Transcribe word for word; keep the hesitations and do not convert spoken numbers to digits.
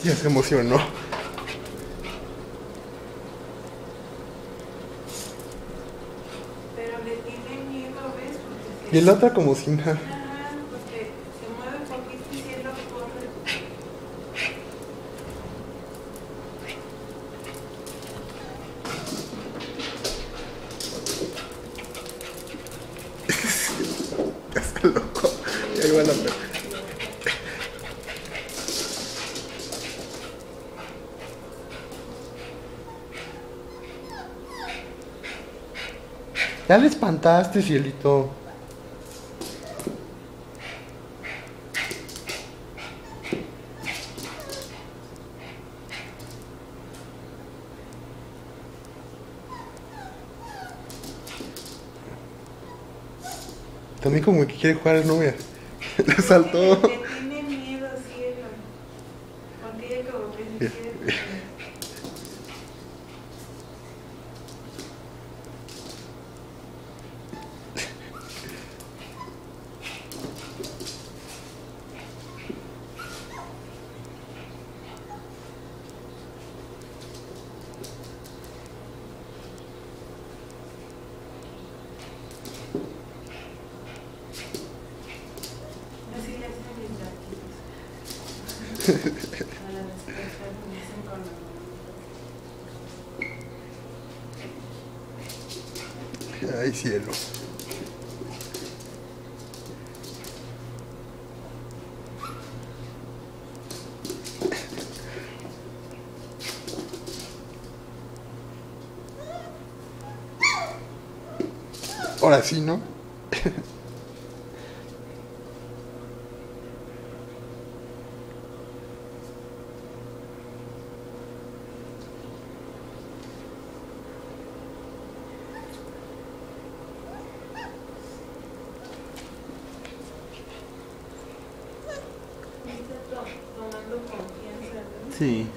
Ya se emocionó. Pero le tiene miedo, ¿ves? Porque Y se... la otra como si nada. Ajá, porque se mueve un poquito y si él lo corre. Ya está loco. Y ahí va la perra. Ya le espantaste, cielito. También como que quiere jugar a las novias. Le saltó. Le, le tiene miedo, cielo. Porque ella como que se quiere comer. Así le hacen mis gatitos. A la despertar me hacen con la mano. Ay, cielo. Ahora sí, ¿no? Está to- tomando confianza, ¿no? Sí.